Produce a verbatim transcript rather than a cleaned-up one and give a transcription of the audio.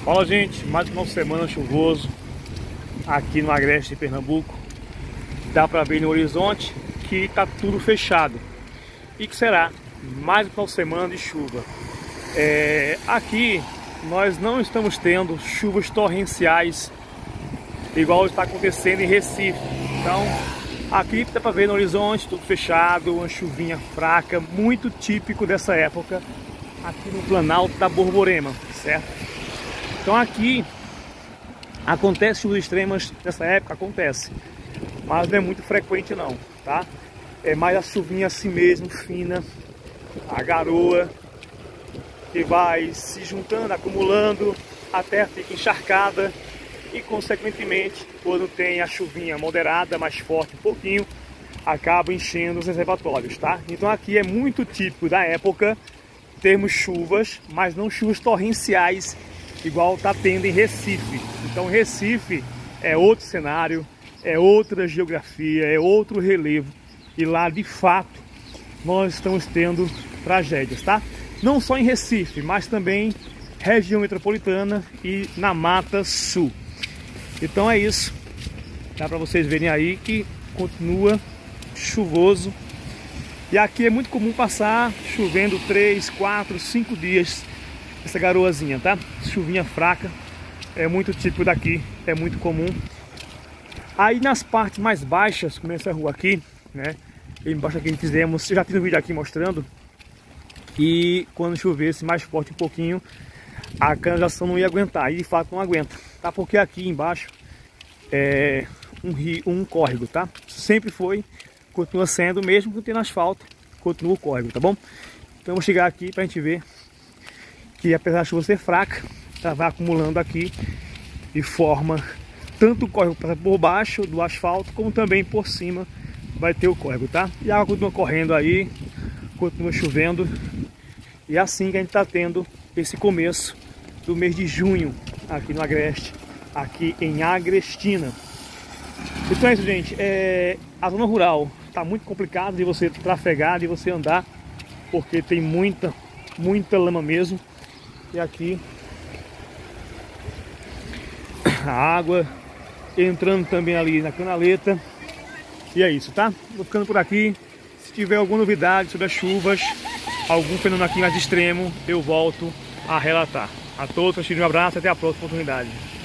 Fala, gente, mais uma semana chuvoso aqui no Agreste de Pernambuco. Dá para ver no horizonte que tá tudo fechado e que será mais uma semana de chuva. É, aqui nós não estamos tendo chuvas torrenciais igual está acontecendo em Recife. Então aqui dá para ver no horizonte tudo fechado, uma chuvinha fraca, muito típico dessa época aqui no Planalto da Borborema, certo? Então aqui acontece chuvas extremas nessa época, acontece, mas não é muito frequente não, tá? É mais a chuvinha assim mesmo, fina, a garoa que vai se juntando, acumulando, até fica encharcada e consequentemente, quando tem a chuvinha moderada, mais forte um pouquinho, acaba enchendo os reservatórios, tá? Então aqui é muito típico da época termos chuvas, mas não chuvas torrenciais igual está tendo em Recife. Então Recife é outro cenário, é outra geografia, é outro relevo, e lá de fato nós estamos tendo tragédias, tá? Não só em Recife, mas também região metropolitana e na Mata Sul. Então é isso, dá para vocês verem aí que continua chuvoso. E aqui é muito comum passar chovendo três, quatro, cinco dias essa garoazinha, tá? Chuvinha fraca, é muito típico daqui, é muito comum. Aí nas partes mais baixas, como essa rua aqui, né? Embaixo aqui fizemos, eu já fiz um vídeo aqui mostrando que quando chovesse mais forte um pouquinho, a canalização não ia aguentar, e de fato não aguenta, tá? Porque aqui embaixo é um rio, um córrego, tá? Sempre foi, continua sendo, mesmo que tendo asfalto, continua o córrego, tá bom? Então eu vou chegar aqui pra gente ver que apesar da chuva ser fraca, ela vai acumulando aqui e forma tanto o córrego por baixo do asfalto, como também por cima vai ter o córrego, tá? E a água continua correndo aí, continua chovendo, e é assim que a gente está tendo esse começo do mês de junho aqui no Agreste, aqui em Agrestina. Então é isso, gente. É, a zona rural está muito complicado de você trafegar, de você andar, porque tem muita, muita lama mesmo. E aqui a água entrando também ali na canaleta. E é isso, tá? Vou ficando por aqui. Se tiver alguma novidade sobre as chuvas, algum fenômeno aqui mais extremo, eu volto a relatar. A todos, um abraço e até a próxima oportunidade.